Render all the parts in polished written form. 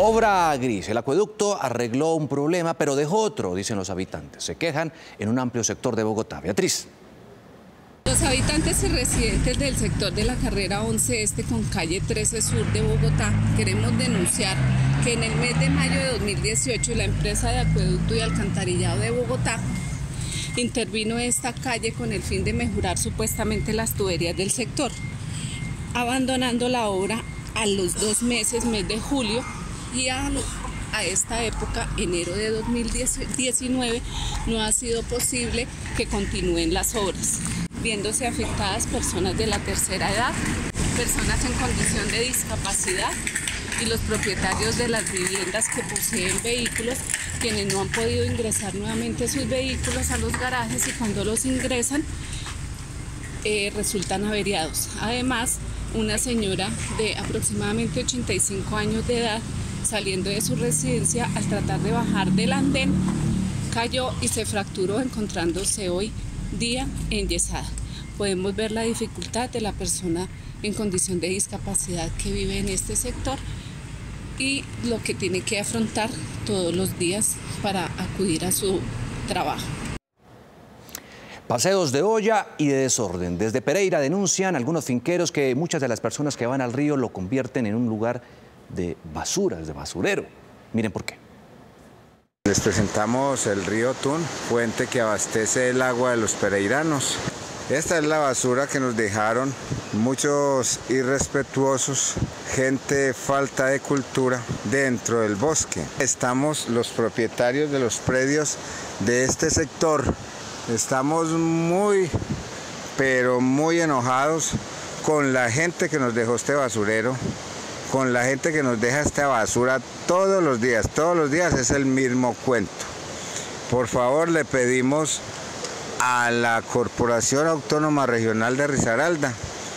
Obra gris. El acueducto arregló un problema, pero dejó otro, dicen los habitantes. Se quejan en un amplio sector de Bogotá. Beatriz. Los habitantes y residentes del sector de la carrera 11 Este con calle 13 Sur de Bogotá queremos denunciar que en el mes de mayo de 2018 la empresa de acueducto y alcantarillado de Bogotá intervino esta calle con el fin de mejorar supuestamente las tuberías del sector, abandonando la obra a los 2 meses, mes de julio, y a esta época, enero de 2019, no ha sido posible que continúen las obras, viéndose afectadas personas de la tercera edad, personas en condición de discapacidad y los propietarios de las viviendas que poseen vehículos, quienes no han podido ingresar nuevamente sus vehículos a los garajes y cuando los ingresan resultan averiados. Además, una señora de aproximadamente 85 años de edad, saliendo de su residencia, al tratar de bajar del andén, cayó y se fracturó, encontrándose hoy día enyesada. Podemos ver la dificultad de la persona en condición de discapacidad que vive en este sector y lo que tiene que afrontar todos los días para acudir a su trabajo. Paseos de olla y de desorden. Desde Pereira denuncian algunos finqueros que muchas de las personas que van al río lo convierten en un lugar de basuras, de basurero. Miren por qué. Les presentamos el río Tun, fuente que abastece el agua de los pereiranos. Esta es la basura que nos dejaron muchos irrespetuosos, gente falta de cultura dentro del bosque. Estamos los propietarios de los predios de este sector. Estamos muy, pero muy enojados con la gente que nos dejó este basurero, con la gente que nos deja esta basura todos los días es el mismo cuento. Por favor, le pedimos a la Corporación Autónoma Regional de Risaralda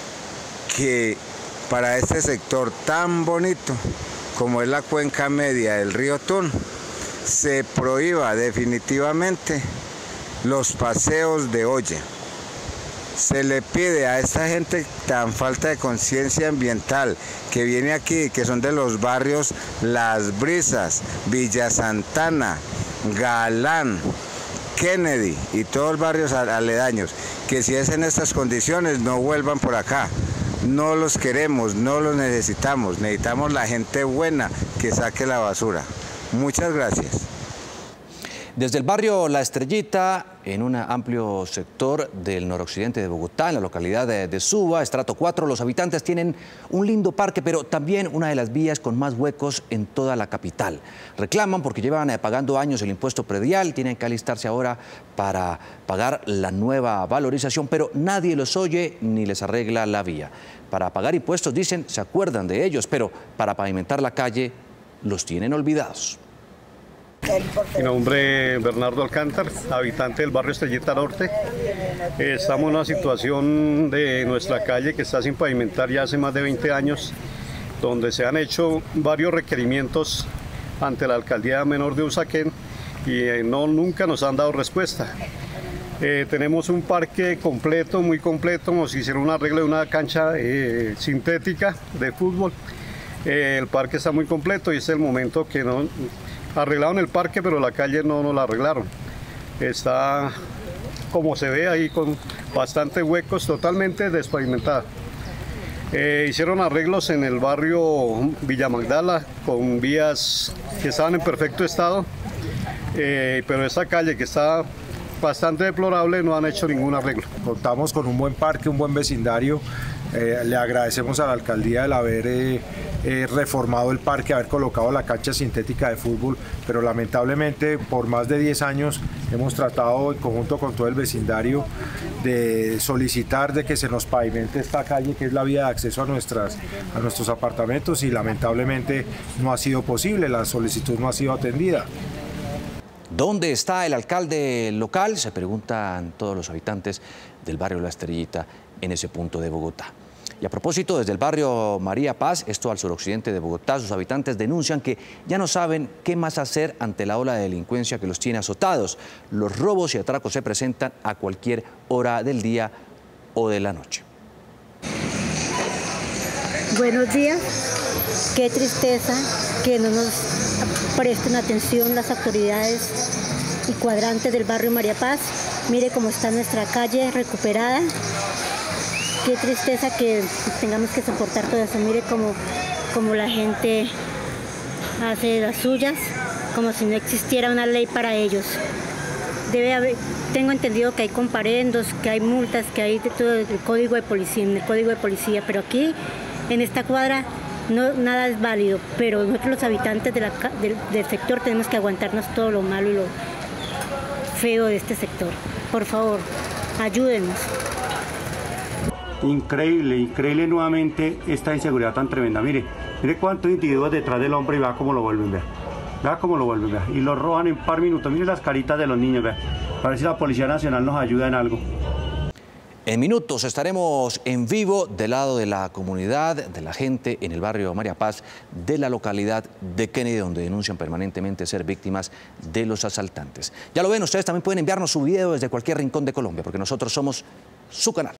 que para este sector tan bonito como es la cuenca media del río Tun, se prohíba definitivamente los paseos de olla. Se le pide a esta gente tan falta de conciencia ambiental que viene aquí, que son de los barrios Las Brisas, Villa Santana, Galán, Kennedy y todos los barrios aledaños, que si es en estas condiciones no vuelvan por acá. No los queremos, no los necesitamos. Necesitamos la gente buena que saque la basura. Muchas gracias. Desde el barrio La Estrellita, en un amplio sector del noroccidente de Bogotá, en la localidad de Suba, estrato 4, los habitantes tienen un lindo parque, pero también una de las vías con más huecos en toda la capital. Reclaman porque llevan pagando años el impuesto predial, tienen que alistarse ahora para pagar la nueva valorización, pero nadie los oye ni les arregla la vía. Para pagar impuestos, dicen, se acuerdan de ellos, pero para pavimentar la calle los tienen olvidados. Mi nombre es Bernardo Alcántar, habitante del barrio Estrellita Norte. Estamos en una situación de nuestra calle que está sin pavimentar ya hace más de 20 años, donde se han hecho varios requerimientos ante la alcaldía menor de Usaquén y nunca nos han dado respuesta. Tenemos un parque completo, muy completo, nos hicieron un arreglo de una cancha sintética de fútbol. El parque está muy completo y es el momento que no arreglaron el parque, pero la calle no nos la arreglaron. Está, como se ve ahí, con bastantes huecos, totalmente despavimentada. Hicieron arreglos en el barrio Villa Magdala con vías que estaban en perfecto estado, pero esta calle que está bastante deplorable no han hecho ningún arreglo. Contamos con un buen parque, un buen vecindario. Le agradecemos a la alcaldía el haber reformado el parque, haber colocado la cancha sintética de fútbol, pero lamentablemente por más de 10 años hemos tratado en conjunto con todo el vecindario de solicitar de que se nos pavimente esta calle, que es la vía de acceso a nuestros apartamentos, y lamentablemente no ha sido posible, la solicitud no ha sido atendida. ¿Dónde está el alcalde local? Se preguntan todos los habitantes del barrio La Estrellita en ese punto de Bogotá. Y a propósito, desde el barrio María Paz, esto al suroccidente de Bogotá, sus habitantes denuncian que ya no saben qué más hacer ante la ola de delincuencia que los tiene azotados. Los robos y atracos se presentan a cualquier hora del día o de la noche. Buenos días. Qué tristeza que no nos presten atención las autoridades y cuadrantes del barrio María Paz. Mire cómo está nuestra calle recuperada. Qué tristeza que tengamos que soportar todo eso. Mire cómo la gente hace las suyas, como si no existiera una ley para ellos. Debe haber, tengo entendido que hay comparendos, que hay multas, que hay de todo el código de policía, pero aquí en esta cuadra no, nada es válido, pero nosotros los habitantes del sector tenemos que aguantarnos todo lo malo y lo feo de este sector. Por favor, ayúdenos. Increíble nuevamente esta inseguridad tan tremenda. Mire cuántos individuos detrás del hombre y vea cómo lo vuelven, vea cómo lo vuelven, vea. Y lo roban en par minutos. Mire las caritas de los niños, vea. A ver si la Policía Nacional nos ayuda en algo. En minutos estaremos en vivo del lado de la comunidad, de la gente en el barrio María Paz de la localidad de Kennedy, donde denuncian permanentemente ser víctimas de los asaltantes. Ya lo ven, ustedes también pueden enviarnos su video desde cualquier rincón de Colombia, porque nosotros somos su canal.